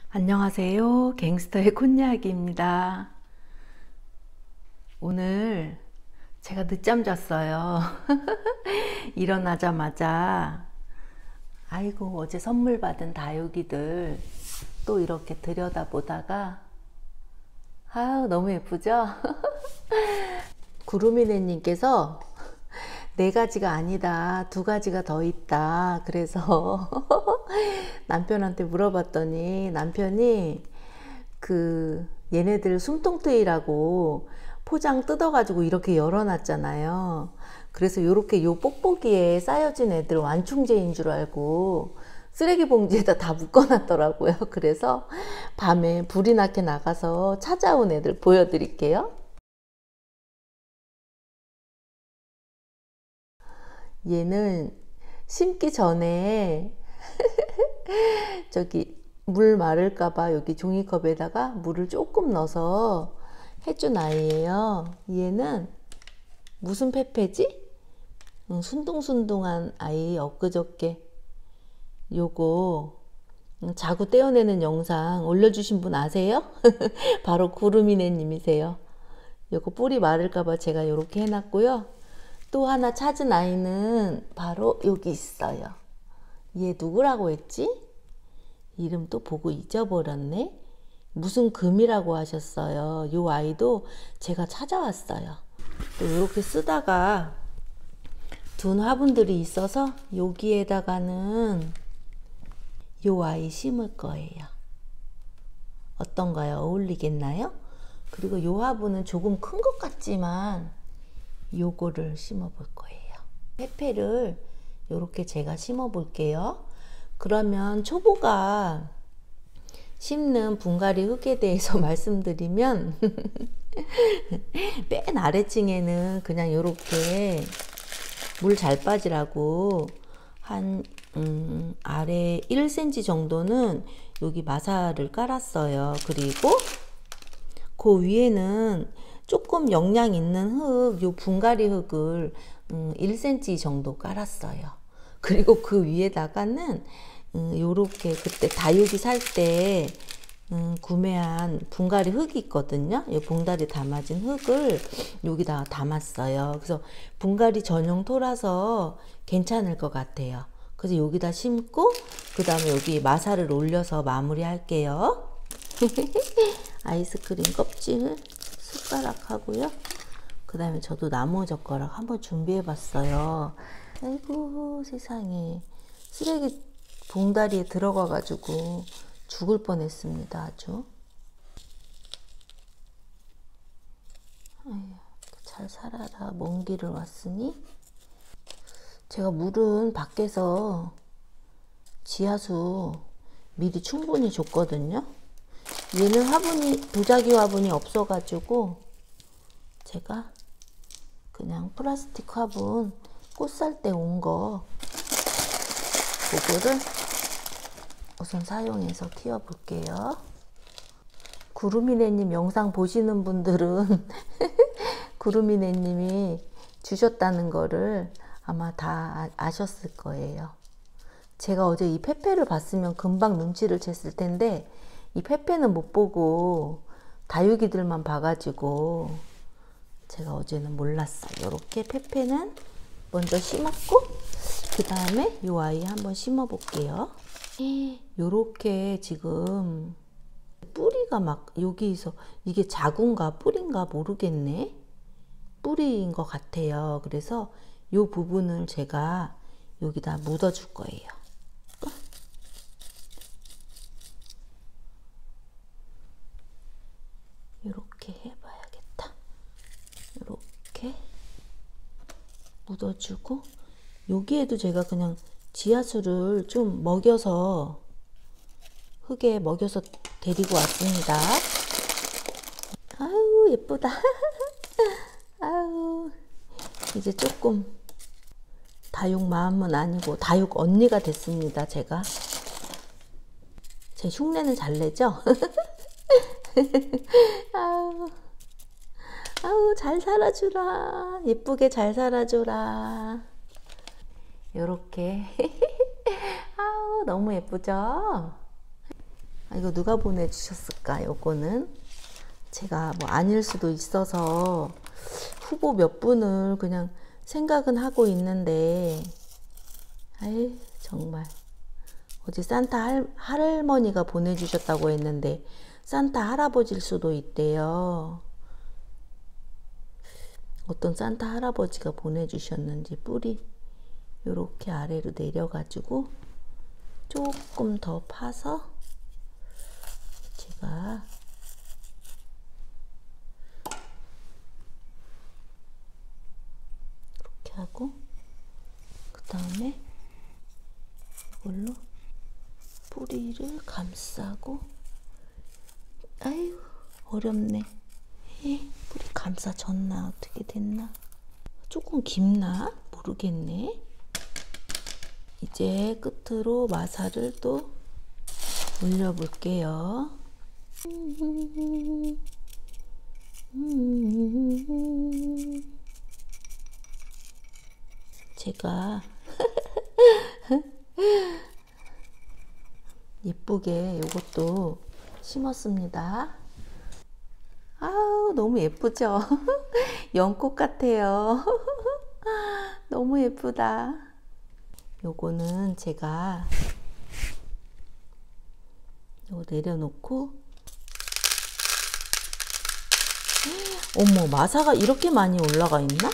안녕하세요. 갱스터의 콘이야기입니다. 오늘 제가 늦잠 잤어요. 일어나자마자 아이고 어제 선물 받은 다육이들 또 이렇게 들여다보다가 아유 너무 예쁘죠? 구루미네님께서 네 가지가 아니다, 두 가지가 더 있다. 그래서 남편한테 물어봤더니 남편이 얘네들 숨통트이라고 포장 뜯어가지고 이렇게 열어놨잖아요. 그래서 요렇게 요 뽁뽁이에 쌓여진 애들 완충제인 줄 알고 쓰레기 봉지에다 다 묶어놨더라고요. 그래서 밤에 불이 나게 나가서 찾아온 애들 보여드릴게요. 얘는 심기 전에 저기 물 마를까봐 여기 종이컵에다가 물을 조금 넣어서 해준 아이예요. 얘는 무슨 페페지? 순둥순둥한 아이. 엊그저께 요거 자구 떼어내는 영상 올려주신 분 아세요? 바로 구루미네 님이세요. 요거 뿌리 마를까봐 제가 요렇게 해놨고요. 또 하나 찾은 아이는 바로 여기 있어요. 얘 누구라고 했지? 이름 또 보고 잊어버렸네. 무슨 금이라고 하셨어요. 요 아이도 제가 찾아왔어요. 또 이렇게 쓰다가 둔 화분들이 있어서 여기에다가는 요 아이 심을 거예요. 어떤가요? 어울리겠나요? 그리고 요 화분은 조금 큰 것 같지만 요거를 심어 볼 거예요. 페페를 요렇게 제가 심어 볼게요. 그러면 초보가 심는 분갈이 흙에 대해서 말씀드리면 맨 아래층에는 그냥 요렇게 물 잘 빠지라고 한 아래 1cm 정도는 여기 마사를 깔았어요. 그리고 그 위에는 조금 영양 있는 흙, 요 분갈이 흙을 1cm 정도 깔았어요. 그리고 그 위에다가는 요렇게 그때 다육이 살 때 구매한 분갈이 흙이 있거든요. 이 봉다리 담아진 흙을 여기다가 담았어요. 그래서 분갈이 전용 토라서 괜찮을 것 같아요. 그래서 여기다 심고 그 다음에 여기 마사를 올려서 마무리 할게요. 아이스크림 껍질 숟가락 하고요. 그 다음에 저도 나무 젓가락 한번 준비해 봤어요. 아이고 세상에, 쓰레기 봉다리에 들어가 가지고 죽을 뻔했습니다. 아주. 아유, 잘 살아라. 먼 길을 왔으니. 제가 물은 밖에서 지하수 미리 충분히 줬거든요. 얘는 화분이, 도자기 화분이 없어가지고 제가 그냥 플라스틱 화분 꽃 살 때 온 거 그거를 우선 사용해서 키워 볼게요. 구루미네님 영상 보시는 분들은 구루미네님이 주셨다는 거를 아마 다 아셨을 거예요. 제가 어제 이 페페를 봤으면 금방 눈치를 챘을 텐데 이 페페는 못 보고 다육이들만 봐가지고 제가 어제는 몰랐어요. 이렇게 페페는 먼저 심었고 그 다음에 이 아이 한번 심어 볼게요. 요렇게 지금 뿌리가 막 여기서, 이게 자구인가 뿌리인가 모르겠네. 뿌리인 것 같아요. 그래서 요 부분을 제가 여기다 묻어 줄 거예요. 이렇게 해봐야겠다. 이렇게 묻어주고 여기에도 제가 그냥 지하수를 좀 먹여서 흙에 먹여서 데리고 왔습니다. 아유 예쁘다. 아유 이제 조금 다육 마음은 아니고 다육 언니가 됐습니다. 제가 제 흉내는 잘 내죠? 아우, 아우 잘 살아주라. 예쁘게 잘 살아주라. 요렇게 아우 너무 예쁘죠? 아, 이거 누가 보내주셨을까? 요거는 제가 뭐 아닐 수도 있어서 후보 몇 분을 그냥 생각은 하고 있는데, 아이 정말 어제 산타 할머니가 보내주셨다고 했는데 산타 할아버지일 수도 있대요. 어떤 산타 할아버지가 보내주셨는지 뿌리 요렇게 아래로 내려가지고 조금 더 파서 제가 이렇게 하고, 그 다음에 이걸로 뿌리를 감싸고, 아유 어렵네. 뿌리 감싸졌나 어떻게 됐나, 조금 깊나 모르겠네. 이제 끝으로 마사를 또 올려 볼게요. 제가 예쁘게 이것도 심었습니다. 아우 너무 예쁘죠? 연꽃 같아요. 너무 예쁘다. 요거는 제가 요거 내려놓고, 어머 마사가 이렇게 많이 올라가 있나?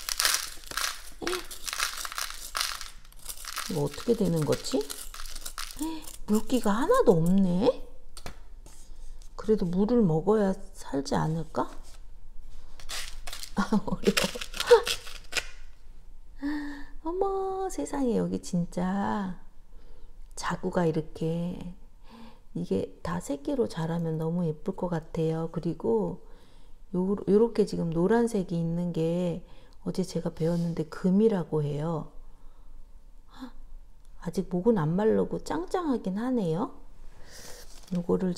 이거 어떻게 되는 거지? 물기가 하나도 없네. 그래도 물을 먹어야 살지 않을까? 아 어려워. 어머 세상에, 여기 진짜 자구가 이렇게, 이게 다 새끼로 자라면 너무 예쁠 것 같아요. 그리고 요렇게 지금 노란색이 있는 게 어제 제가 배웠는데 금이라고 해요. 아직 목은 안 마르고 짱짱하긴 하네요. 요거를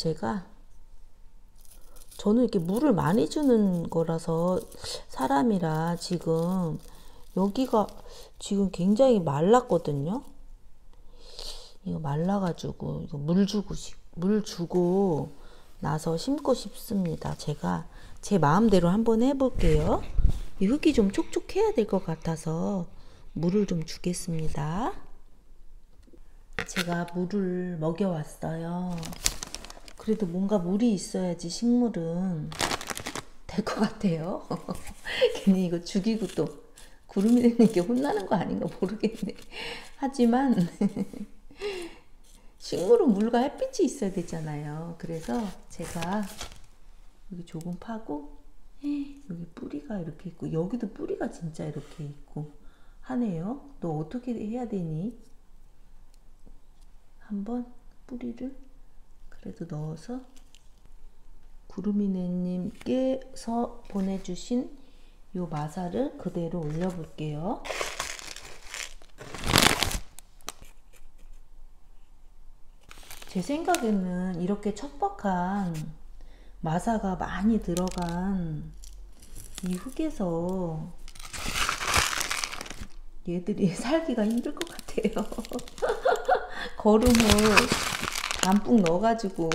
저는 이렇게 물을 많이 주는 거라서, 사람이라 지금 여기가 지금 굉장히 말랐거든요. 이거 말라가지고 이거 물 주고 나서 심고 싶습니다. 제가 제 마음대로 한번 해볼게요. 이 흙이 좀 촉촉해야 될 것 같아서 물을 좀 주겠습니다. 제가 물을 먹여왔어요. 그래도 뭔가 물이 있어야지 식물은 될 것 같아요. 괜히 이거 죽이고 또 구름이님께 혼나는 거 아닌가 모르겠네. 하지만 식물은 물과 햇빛이 있어야 되잖아요. 그래서 제가 여기 조금 파고, 여기 뿌리가 이렇게 있고, 여기도 뿌리가 진짜 이렇게 있고 하네요. 너 어떻게 해야 되니? 한번 뿌리를 그래도 넣어서 구름이네님께서 보내주신 요 마사를 그대로 올려 볼게요. 제 생각에는 이렇게 척박한 마사가 많이 들어간 이 흙에서 얘들이 살기가 힘들 것 같아요. 거름을 담뿍 넣어가지고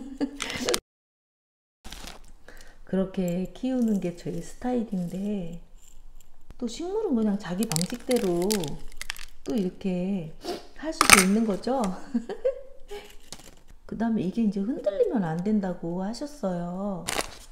그렇게 키우는 게 제 스타일인데, 또 식물은 그냥 자기 방식대로 또 이렇게 할 수도 있는 거죠. 그 다음에 이게 이제 흔들리면 안 된다고 하셨어요.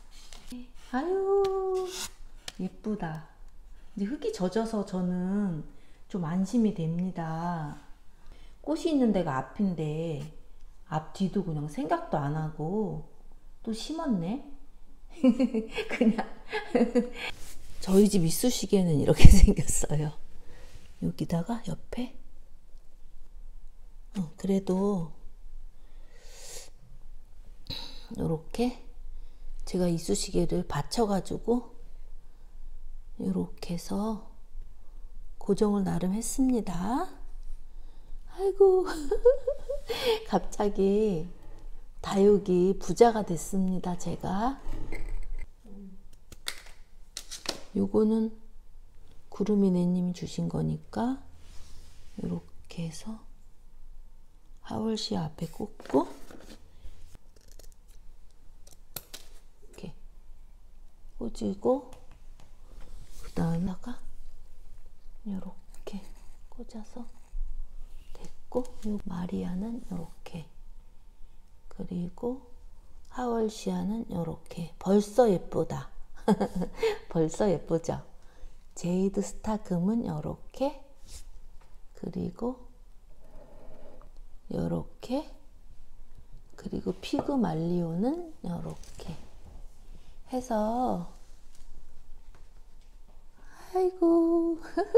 아유 예쁘다. 이제 흙이 젖어서 저는 좀 안심이 됩니다. 꽃이 있는 데가 앞인데 앞뒤도 그냥 생각도 안 하고 또 심었네. 그냥 저희 집 이쑤시개는 이렇게 생겼어요. 여기다가 옆에 그래도 이렇게 제가 이쑤시개를 받쳐가지고 이렇게 해서 고정을 나름 했습니다. 아이고 갑자기 다육이 부자가 됐습니다. 제가 요거는 구름이네님이 주신 거니까 이렇게 해서 하월시 앞에 꽂고, 꽂이고, 그 다음에다가 요렇게 꽂아서 됐고, 요 마리아는 요렇게, 그리고 하월시아는 요렇게. 벌써 예쁘다. 벌써 예쁘죠? 제이드 스타 금은 요렇게, 그리고 요렇게, 그리고 피그 말리오는 요렇게 해서, 아이고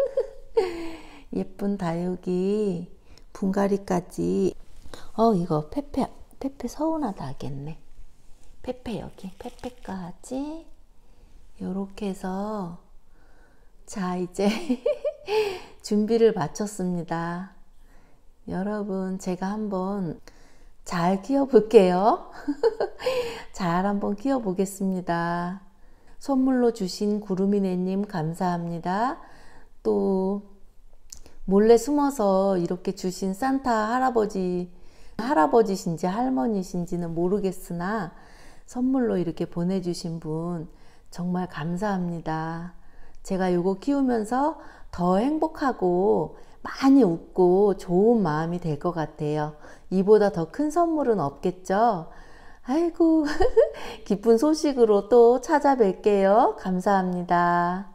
예쁜 다육이 분갈이까지. 이거 페페 서운하다 하겠네. 페페 여기 페페까지 요렇게 해서, 자 이제 준비를 마쳤습니다. 여러분, 제가 한번 잘 키워 볼게요. 잘 한번 키워 보겠습니다. 선물로 주신 구루미네님 감사합니다. 또 몰래 숨어서 이렇게 주신 산타 할아버지신지 할머니신지는 모르겠으나 선물로 이렇게 보내주신 분 정말 감사합니다. 제가 요거 키우면서 더 행복하고 많이 웃고 좋은 마음이 될 것 같아요. 이보다 더 큰 선물은 없겠죠? 아이고 기쁜 소식으로 또 찾아뵐게요. 감사합니다.